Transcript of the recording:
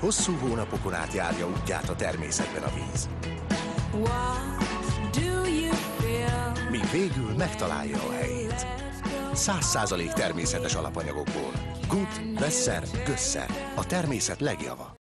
Hosszú hónapokon át járja útját a természetben a víz. Míg végül megtalálja a helyét. 100% természetes alapanyagokból. Good, Wesser, Gösser. A természet legjava.